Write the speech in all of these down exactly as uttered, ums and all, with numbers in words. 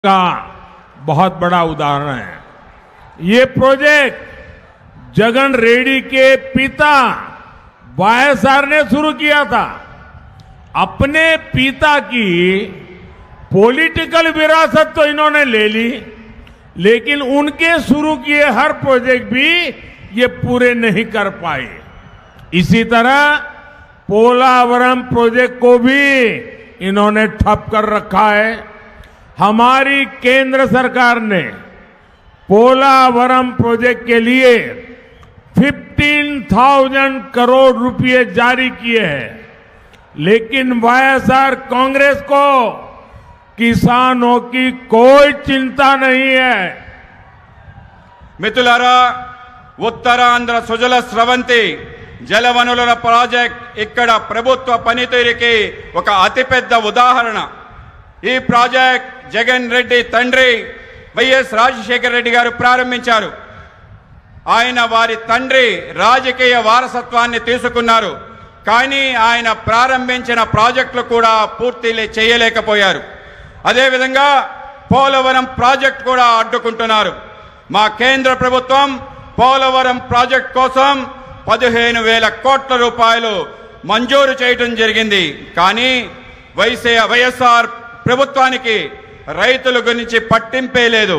का बहुत बड़ा उदाहरण है। ये प्रोजेक्ट जगन रेड्डी के पिता वाईएसआर ने शुरू किया था। अपने पिता की पॉलिटिकल विरासत तो इन्होंने ले ली, लेकिन उनके शुरू किए हर प्रोजेक्ट भी ये पूरे नहीं कर पाए। इसी तरह पोलावरम प्रोजेक्ट को भी इन्होंने ठप कर रखा है। हमारी केंद्र सरकार ने पोलावरम प्रोजेक्ट के लिए पंद्रह हज़ार करोड़ रुपए जारी किए हैं, लेकिन वाईएसआर कांग्रेस को किसानों की कोई चिंता नहीं है। మిత్రులారా, ఉత్తరాంధ్ర సుజల స్రవంతి జలవనరుల ప్రాజెక్ట్ ఇక్కడ ప్రభుత్వ పనితీరుకి ఒక అతిపెద్ద ఉదాహరణ. ఈ ప్రాజెక్ట్ జగన్ రెడ్డి తండ్రి వైఎస్ రాజశేఖర రెడ్డి గారు ప్రారంభించారు. ఆయన వారి తండ్రి రాజకీయ వారసత్వాన్ని తీసుకున్నారు, కానీ ఆయన ప్రారంభించిన ప్రాజెక్టులు కూడా పూర్తి చేయలేకపోయారు. అదేవిధంగా పోలవరం ప్రాజెక్ట్ కూడా అడ్డుకుంటున్నారు. మా కేంద్ర ప్రభుత్వం పోలవరం ప్రాజెక్ట్ కోసం పదిహేను వేల కోట్ల రూపాయలు మంజూరు చేయడం జరిగింది. కానీ వైసే వైఎస్ఆర్ ప్రభుత్వానికి రైతుల గురించి పట్టింపే లేదు.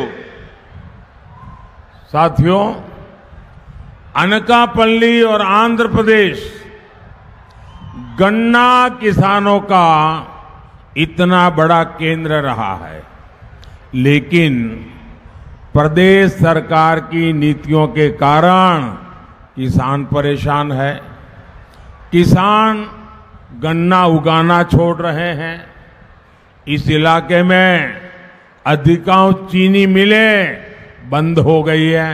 साथियों, अनकापल्ली और आंध्र प्रदेश गन्ना किसानों का इतना बड़ा केंद्र रहा है, लेकिन प्रदेश सरकार की नीतियों के कारण किसान परेशान है। किसान गन्ना उगाना छोड़ रहे हैं। इस इलाके में अधिकांश चीनी मिलें बंद हो गई है।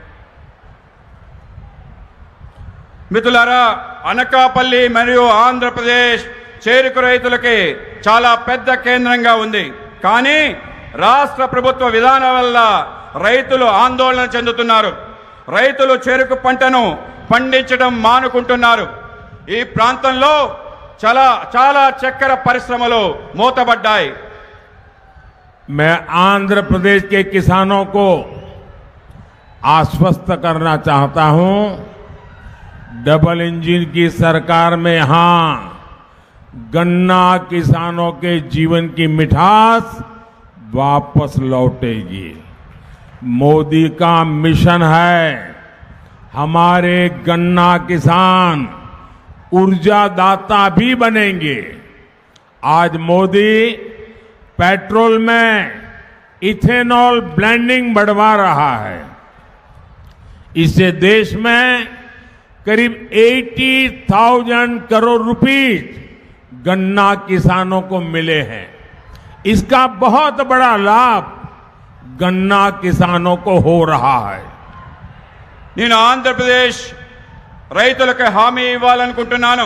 మిత్రులారా, అనకాపల్లి మరియు ఆంధ్రప్రదేశ్ చేరుకు రైతులకి చాలా పెద్ద కేంద్రంగా ఉంది. కానీ రాష్ట్ర ప్రభుత్వ విధానం వల్ల రైతులు ఆందోళన చెందుతున్నారు. రైతులు చెరుకు పంటను పండించడం మానుకుంటున్నారు. ఈ ప్రాంతంలో చాలా చాలా చక్కెర పరిశ్రమలు మూతబడ్డాయి. मैं आंध्र प्रदेश के किसानों को आश्वस्त करना चाहता हूं, डबल इंजन की सरकार में यहां गन्ना किसानों के जीवन की मिठास वापस लौटेगी। मोदी का मिशन है हमारे गन्ना किसान ऊर्जादाता भी बनेंगे। आज मोदी पेट्रोल में इथेनॉल ब्लेंडिंग बढ़वा रहा है। इससे देश में करीब अस्सी हज़ार करोड़ रुपए गन्ना किसानों को मिले हैं। इसका बहुत बड़ा लाभ गन्ना किसानों को हो रहा है। నేను ఆంధ్రప్రదేశ్ రైతులకు హామీ ఇవ్వాలనుకుంటున్నాను.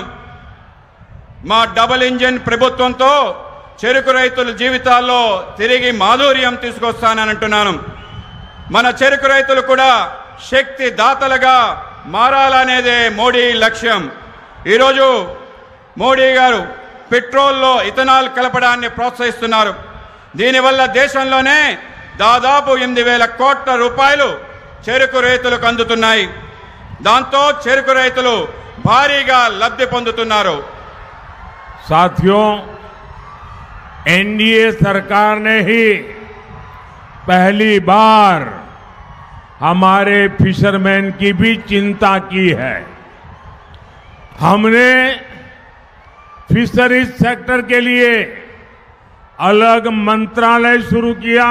మా డబుల్ ఇంజిన్ ప్రభుత్వంతో చెరుకు రైతుల జీవితాల్లో తిరిగి మాధుర్యం తీసుకొస్తానని అంటున్నాను. మన చెరుకు రైతులు కూడా శక్తి దాతలుగా మారాలనేదే మోడీ లక్ష్యం. ఈరోజు మోడీ గారు పెట్రోల్లో ఇథనాల్ కలపడాన్ని ప్రోత్సహిస్తున్నారు. దీనివల్ల దేశంలోనే దాదాపు ఎనిమిది వేల కోట్ల రూపాయలు చెరుకు రైతులకు అందుతున్నాయి. దాంతో చెరుకు రైతులు భారీగా లబ్ధి పొందుతున్నారు. साथियों, एनडीए सरकार ने ही पहली बार हमारे फिशरमैन की भी चिंता की है। हमने फिशरीज सेक्टर के लिए अलग मंत्रालय शुरू किया।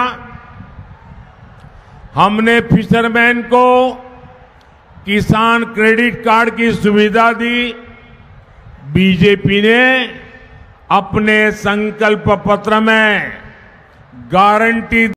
हमने फिशरमैन को किसान क्रेडिट कार्ड की सुविधा दी। बीजेपी ने अपने संकल्प पत्र में गारंटी